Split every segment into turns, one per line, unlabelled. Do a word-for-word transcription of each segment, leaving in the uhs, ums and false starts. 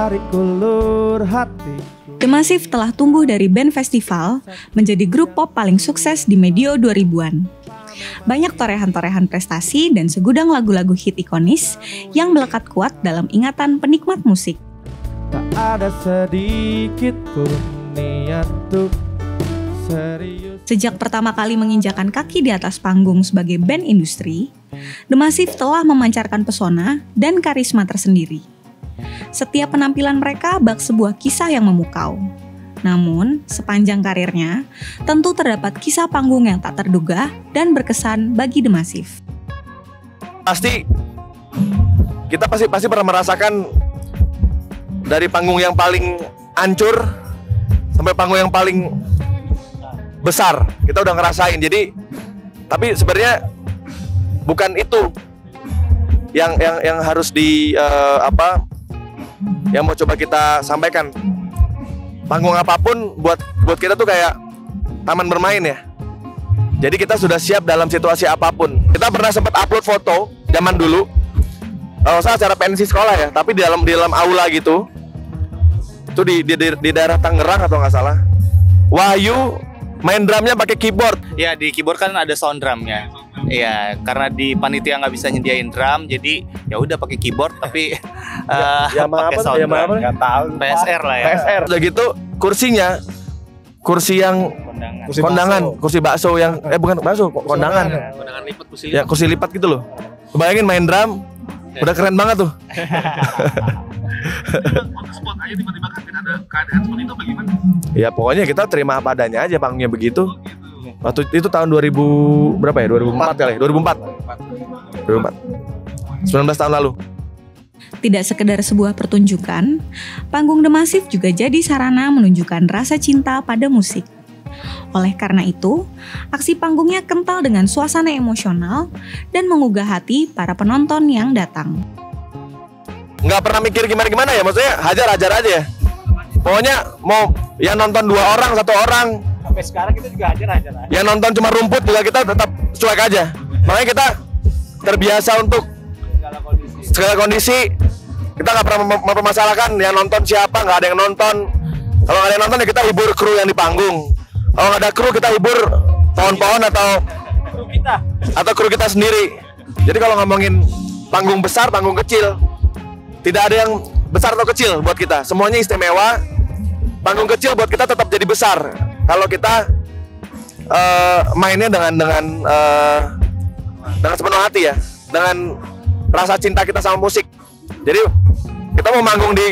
tarik ulur hati.
The Massive telah tumbuh dari band festival menjadi grup pop paling sukses di medio dua ribuan. Banyak torehan-torehan prestasi dan segudang lagu-lagu hit ikonis yang melekat kuat dalam ingatan penikmat musik.
Tak ada sedikit pun niat untuk serius.
Sejak pertama kali menginjakan kaki di atas panggung sebagai band industri, The Massive telah memancarkan pesona dan karisma tersendiri. Setiap penampilan mereka bak sebuah kisah yang memukau. Namun, sepanjang karirnya, tentu terdapat kisah panggung yang tak terduga dan berkesan bagi The Massive.
Pasti, kita pasti pasti pernah merasakan dari panggung yang paling hancur sampai panggung yang paling besar. Kita udah ngerasain. Jadi, tapi sebenarnya bukan itu yang yang yang harus di uh, apa? Yang mau coba kita sampaikan. Panggung apapun buat buat kita tuh kayak taman bermain ya. Jadi kita sudah siap dalam situasi apapun. Kita pernah sempat upload foto zaman dulu. Kalau saya acara pensi sekolah ya, tapi di dalam di dalam aula gitu. Itu di di, di, di daerah Tangerang atau nggak salah. Wahyu main drumnya pakai keyboard.
Ya, di keyboard kan ada sound drumnya. Iya, karena di panitia nggak bisa nyediain drum, jadi ya udah pakai keyboard tapi uh,
ya,
pakai sound
ya,
drum.
Nggak tahu.
P S R lah ya.
P S R. Udah gitu kursinya kursi yang
Kondangan.
kursi kondangan, bakso. kursi bakso yang eh bukan bakso, kondangan.
Kondangan lipat, kursi
lipat. Ya, kursi lipat gitu loh. Bayangin main drum, udah keren banget tuh.
Spot aja tiba-tiba ada keadaan seperti itu bagaimana?
Ya pokoknya kita terima apa adanya aja, panggungnya begitu. Waktu itu tahun dua ribu berapa ya? dua ribu empat kali, dua ribu empat. dua ribu empat. sembilan belas tahun lalu.
Tidak sekedar sebuah pertunjukan, panggung The Massive juga jadi sarana menunjukkan rasa cinta pada musik. Oleh karena itu, aksi panggungnya kental dengan suasana emosional dan menggugah hati para penonton yang datang.
Nggak pernah mikir gimana-gimana ya, maksudnya hajar-hajar aja ya. Pokoknya mau yang nonton dua orang, satu orang.
Sampai sekarang kita juga hajar-hajar.
Yang nonton cuma rumput juga kita tetap cuek aja. Makanya kita terbiasa untuk
Segala kondisi.
segala kondisi. Kita nggak pernah mem- mempermasalahkan yang nonton siapa, nggak ada yang nonton. Kalau nggak ada yang nonton ya kita hibur kru yang di panggung. Kalau nggak ada kru kita hibur pohon-pohon atau
Kru kita.
atau kru kita sendiri. Jadi kalau ngomongin panggung besar, panggung kecil, tidak ada yang besar atau kecil buat kita. Semuanya istimewa. Panggung kecil buat kita tetap jadi besar. Kalau kita uh, mainnya dengan dengan uh, dengan sepenuh hati ya, dengan rasa cinta kita sama musik. Jadi kita mau manggung di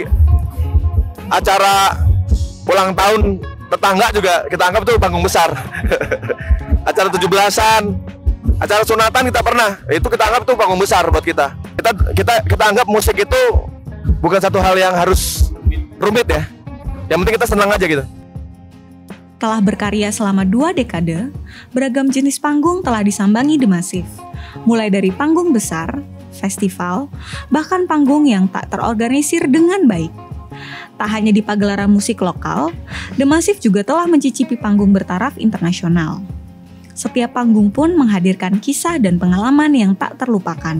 acara ulang tahun tetangga juga kita anggap itu panggung besar. Acara tujuh belasan, acara sunatan kita pernah, itu kita anggap itu panggung besar buat kita. Kita kita kita anggap musik itu bukan satu hal yang harus rumit ya. Yang penting kita senang aja gitu.
Telah berkarya selama dua dekade, beragam jenis panggung telah disambangi The Massive. Mulai dari panggung besar, festival, bahkan panggung yang tak terorganisir dengan baik. Tak hanya di pagelaran musik lokal, The Massive juga telah mencicipi panggung bertaraf internasional. Setiap panggung pun menghadirkan kisah dan pengalaman yang tak terlupakan.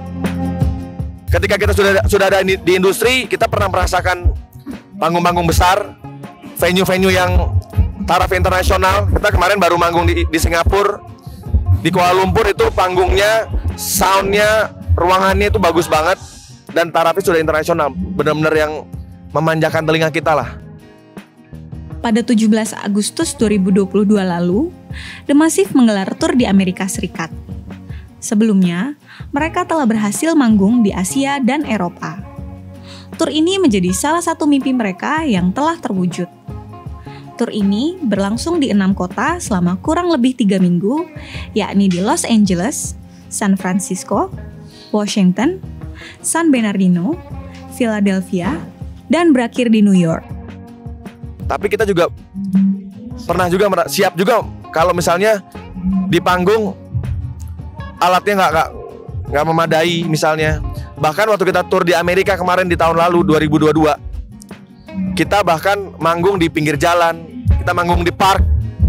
Ketika kita sudah sudah ada di industri, kita pernah merasakan panggung-panggung besar, venue-venue yang taraf internasional. Kita kemarin baru manggung di, di Singapura, di Kuala Lumpur, itu panggungnya, soundnya, ruangannya itu bagus banget dan tarafnya sudah internasional, benar-benar yang memanjakan telinga kita lah.
Pada tujuh belas Agustus dua ribu dua puluh dua lalu, The Massive menggelar tur di Amerika Serikat. Sebelumnya, mereka telah berhasil manggung di Asia dan Eropa. Tur ini menjadi salah satu mimpi mereka yang telah terwujud. Tur ini berlangsung di enam kota selama kurang lebih tiga minggu, yakni di Los Angeles, San Francisco, Washington, San Bernardino, Philadelphia, dan berakhir di New York.
Tapi kita juga pernah juga siap juga kalau misalnya di panggung alatnya nggak nggak nggak memadai misalnya. Bahkan waktu kita tur di Amerika kemarin di tahun lalu dua ribu dua puluh dua, kita bahkan manggung di pinggir jalan, kita manggung di park,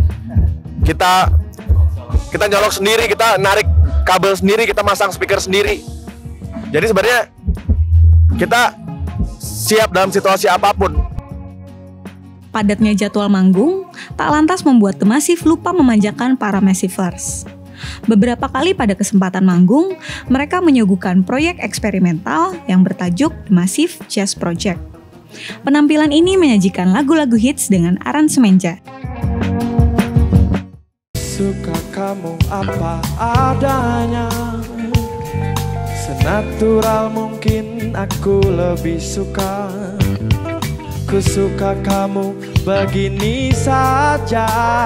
kita kita nyolok sendiri, kita narik kabel sendiri, kita masang speaker sendiri. Jadi sebenarnya kita siap dalam situasi apapun.
Padatnya jadwal manggung tak lantas membuat The Massive lupa memanjakan para Massivers. Beberapa kali pada kesempatan manggung, mereka menyuguhkan proyek eksperimental yang bertajuk The Massive Jazz Project. Penampilan ini menyajikan lagu-lagu hits dengan aransemen jazz.
Suka kamu apa adanya, senatural mungkin aku lebih suka. Ku suka kamu begini saja,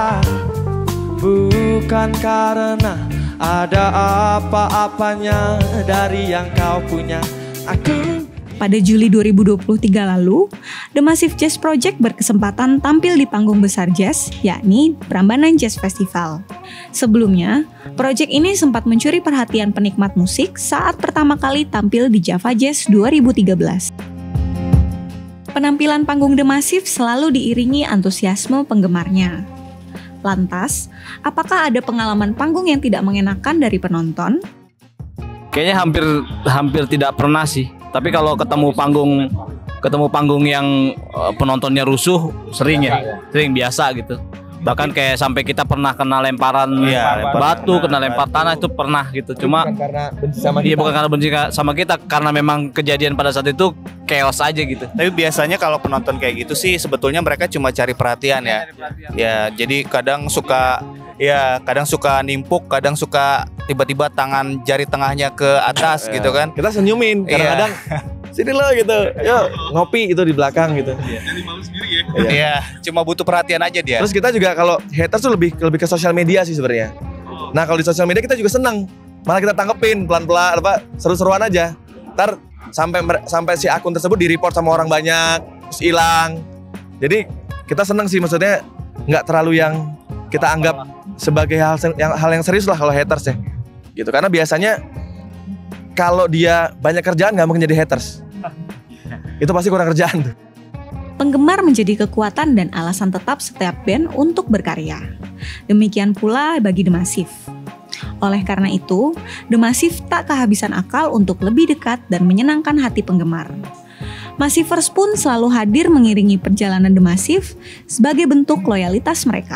bukan karena ada apa-apanya dari yang kau punya. Aku
Pada Juli dua ribu dua puluh tiga lalu, The Massive Jazz Project berkesempatan tampil di panggung besar jazz, yakni Prambanan Jazz Festival. Sebelumnya, proyek ini sempat mencuri perhatian penikmat musik saat pertama kali tampil di Java Jazz dua ribu tiga belas. Penampilan panggung The Massive selalu diiringi antusiasme penggemarnya. Lantas, apakah ada pengalaman panggung yang tidak mengenakan dari penonton?
Kayaknya hampir hampir tidak pernah sih. Tapi kalau ketemu panggung ketemu panggung yang uh, penontonnya rusuh sering ya, sering biasa gitu. Bahkan kayak sampai kita pernah kena lemparan
Iya, lempar
batu,
tanah.
kena lempar tanah itu pernah gitu. Cuma
bukan karena benci sama
dia
kita.
bukan karena benci sama kita, karena memang kejadian pada saat itu chaos aja gitu.
Tapi biasanya kalau penonton kayak gitu sih sebetulnya mereka cuma cari perhatian ya. Ya, jadi kadang suka ya, kadang suka nimpuk, kadang suka tiba-tiba tangan jari tengahnya ke atas gitu kan.
Kita senyumin kadang-kadang. Sini lo gitu, yuk ngopi itu di belakang gitu.
Jadi malu sendiri ya.
Iya, cuma butuh perhatian aja dia.
Terus kita juga kalau haters tuh lebih lebih ke sosial media sih sebenarnya. Nah kalau di sosial media kita juga senang, malah kita tangkepin pelan-pelan apa seru-seruan aja. Ntar sampai mer- sampai si akun tersebut di report sama orang banyak, terus hilang. Jadi kita senang sih, maksudnya nggak terlalu yang kita anggap sebagai hal yang hal yang serius lah kalau haters ya. Gitu karena biasanya kalau dia banyak kerjaan nggak mungkin jadi haters. Itu pasti kurang kerjaan tuh.
Penggemar menjadi kekuatan dan alasan tetap setiap band untuk berkarya. Demikian pula bagi The Massive. Oleh karena itu, The Massive tak kehabisan akal untuk lebih dekat dan menyenangkan hati penggemar. Massivers pun selalu hadir mengiringi perjalanan The Massive sebagai bentuk loyalitas mereka.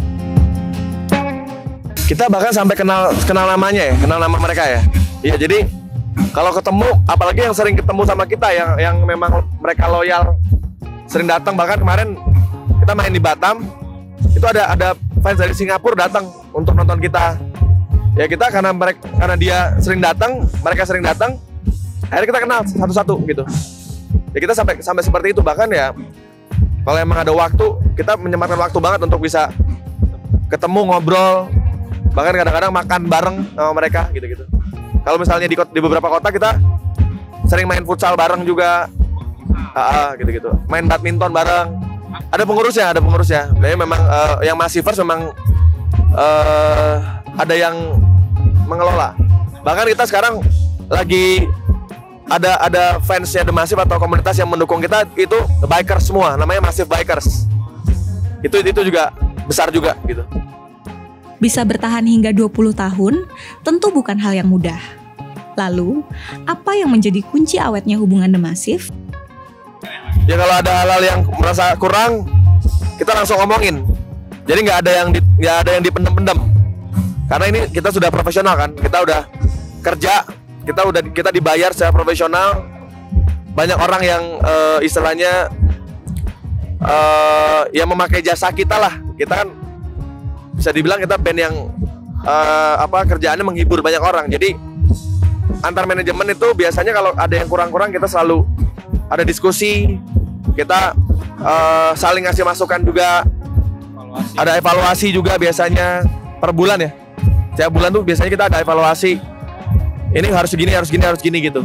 Kita bahkan sampai kenal kenal namanya ya, kenal nama mereka ya. Iya, jadi kalau ketemu, apalagi yang sering ketemu sama kita, yang yang memang mereka loyal, sering datang. Bahkan kemarin kita main di Batam, itu ada ada fans dari Singapura datang untuk nonton kita. Ya kita karena mereka karena dia sering datang, mereka sering datang, akhirnya kita kenal satu-satu gitu. Ya kita sampai sampai seperti itu. Bahkan ya kalau emang ada waktu, kita menyempatkan waktu banget untuk bisa ketemu, ngobrol, bahkan kadang-kadang makan bareng sama mereka gitu-gitu. Kalau misalnya di, di beberapa kota kita sering main futsal bareng juga, uh, gitu-gitu. Main badminton bareng. Ada pengurusnya, ada pengurusnya. Jadi memang uh, yang Massivers memang uh, ada yang mengelola. Bahkan kita sekarang lagi ada ada fansnya The Massive atau komunitas yang mendukung kita, itu The Bikers semua, namanya Massive Bikers. Itu itu juga besar juga gitu.
Bisa bertahan hingga dua puluh tahun tentu bukan hal yang mudah. Lalu, apa yang menjadi kunci awetnya hubungan The Massive?
Ya kalau ada hal-hal yang merasa kurang, kita langsung ngomongin. Jadi nggak ada yang di- nggak ada yang dipendem-pendem. Karena ini kita sudah profesional kan, kita udah kerja, kita udah kita dibayar secara profesional. Banyak orang yang uh, istilahnya uh, yang memakai jasa kita lah. Kita kan bisa dibilang kita band yang uh, apa kerjaannya menghibur banyak orang. Jadi antar manajemen itu biasanya kalau ada yang kurang-kurang kita selalu ada diskusi, kita uh, saling ngasih masukan juga, evaluasi. Ada evaluasi juga biasanya per bulan ya. Setiap bulan tuh biasanya kita ada evaluasi. Ini harus gini, harus gini, harus gini gitu.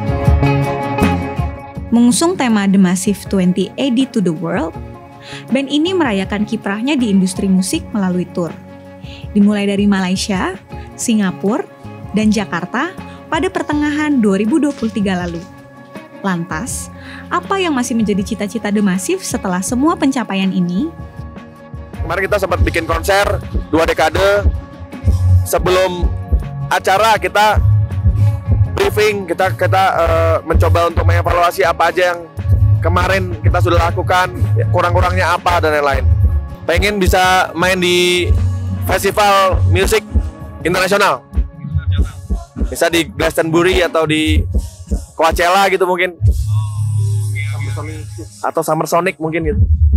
Mengusung tema The Massive dua puluh A D to the World, band ini merayakan kiprahnya di industri musik melalui tur. Dimulai dari Malaysia, Singapura, dan Jakarta pada pertengahan dua ribu dua puluh tiga lalu. Lantas, apa yang masih menjadi cita-cita The Massive setelah semua pencapaian ini?
Kemarin kita sempat bikin konser dua dekade. Sebelum acara kita briefing, kita kita uh, mencoba untuk mengevaluasi apa aja yang kemarin kita sudah lakukan, kurang-kurangnya apa dan lain-lain. Pengen bisa main di festival musik internasional, bisa di Glastonbury atau di Coachella gitu mungkin, atau Summer Sonic mungkin gitu.